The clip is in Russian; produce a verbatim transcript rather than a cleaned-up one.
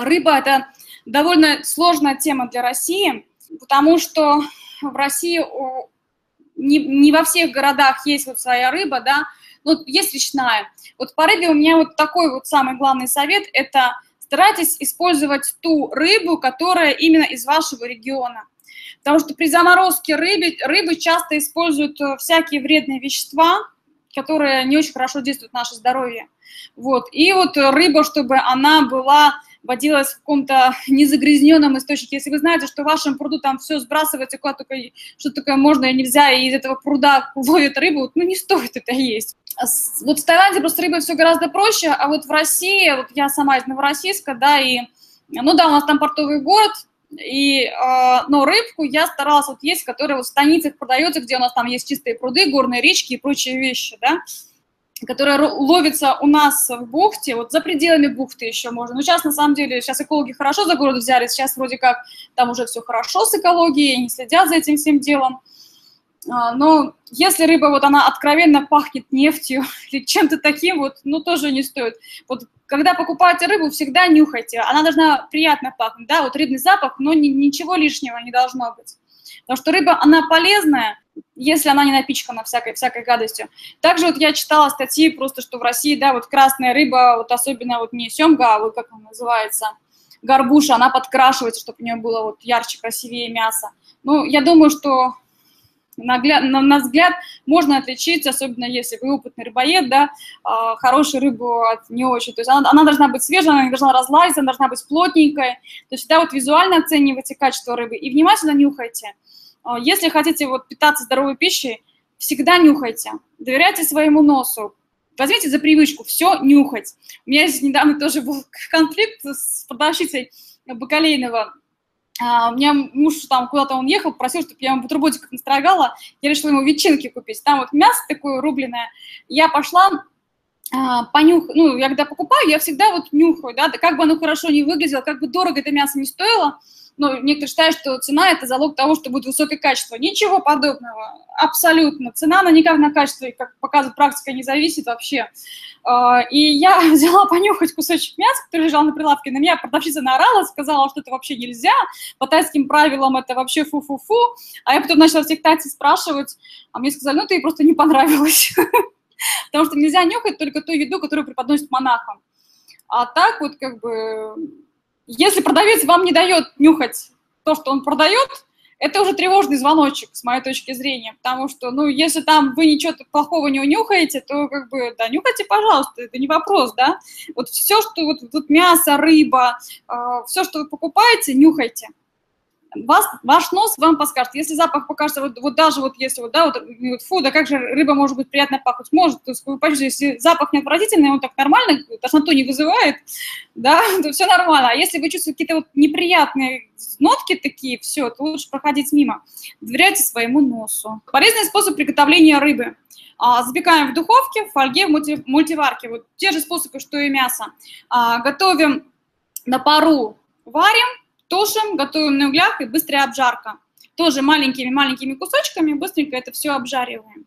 Рыба – это довольно сложная тема для России, потому что в России не, не во всех городах есть вот своя рыба, да, но есть речная. Вот по рыбе у меня вот такой вот самый главный совет – это старайтесь использовать ту рыбу, которая именно из вашего региона. Потому что при заморозке рыбы, рыбы часто используют всякие вредные вещества, которые не очень хорошо действуют на наше здоровье. Вот. И вот рыба, чтобы она была, водилась в каком-то незагрязненном источнике. Если вы знаете, что в вашем пруду там все сбрасывается, куда только, что такое можно и нельзя, и из этого пруда ловят рыбу, ну не стоит это есть. Вот в Таиланде просто рыба все гораздо проще, а вот в России, вот я сама из Новороссийска, да, и, ну да, у нас там портовый город, и, э, но рыбку я старалась вот есть, которая вот в станицах продается, где у нас там есть чистые пруды, горные речки и прочие вещи, да, которая ловится у нас в бухте, вот за пределами бухты еще можно. Но сейчас, на самом деле, сейчас экологи хорошо за город взяли, сейчас вроде как там уже все хорошо с экологией, они следят за этим всем делом. Но если рыба, вот она откровенно пахнет нефтью или чем-то таким, вот, ну, тоже не стоит. Вот когда покупаете рыбу, всегда нюхайте, она должна приятно пахнуть, да, вот рыбный запах, но ни, ничего лишнего не должно быть. Потому что рыба, она полезная, если она не напичкана всякой, всякой гадостью. Также вот я читала статьи просто, что в России, да, вот красная рыба, вот особенно вот не семга, а вот как она называется, горбуша, она подкрашивается, чтобы у нее было вот ярче, красивее мясо. Ну, я думаю, что на, на, на взгляд можно отличить, особенно если вы опытный рыбоед, да, э, хорошую рыбу от не очень. То есть она, она должна быть свежая, она не должна разлазиться, она должна быть плотненькой. То есть всегда вот визуально оценивайте качество рыбы и внимательно нюхайте. Э, если хотите вот питаться здоровой пищей, всегда нюхайте, доверяйте своему носу. Возьмите за привычку все нюхать. У меня здесь недавно тоже был конфликт с продавщицей бакалейного. Uh, у меня муж там куда-то он ехал, просил, чтобы я ему бутербродиков настрогала. Я решила ему ветчинки купить. Там вот мясо такое рубленое. Я пошла uh, понюхать. Ну, я когда покупаю, я всегда вот нюхаю, да, как бы оно хорошо не выглядело, как бы дорого это мясо не стоило. Но некоторые считают, что цена – это залог того, что будет высокое качество. Ничего подобного, абсолютно. Цена, она никак на качество, как показывает практика, не зависит вообще. И я взяла понюхать кусочек мяса, который лежал на прилавке. На меня продавщица наорала, сказала, что это вообще нельзя. По тайским правилам это вообще фу-фу-фу. А я потом начала всех тайцев спрашивать, а мне сказали, ну, ты ей просто не понравилось. Потому что нельзя нюхать только ту еду, которую преподносят монахам. А так вот как бы... Если продавец вам не дает нюхать то, что он продает, это уже тревожный звоночек, с моей точки зрения, потому что, ну, если там вы ничего плохого не унюхаете, то, как бы, да, нюхайте, пожалуйста, это не вопрос, да. Вот все, что вот тут мясо, рыба, э, все, что вы покупаете, нюхайте. Вас, ваш нос вам подскажет. Если запах покажется, вот, вот даже вот если вот, да, вот, вот, фу, да как же рыба может быть приятно пахнуть? Может, то есть вы почувствуете, если запах не отвратительный, он так нормально, тошноту не вызывает, да, то все нормально. А если вы чувствуете какие-то вот неприятные нотки такие, все, то лучше проходить мимо. Доверяйте своему носу. Полезный способ приготовления рыбы. А, запекаем в духовке, в фольге, в мульти, мультиварке. Вот те же способы, что и мясо. А, готовим на пару, варим, тушим, готовим на углях и быстрая обжарка. Тоже маленькими-маленькими кусочками быстренько это все обжариваем.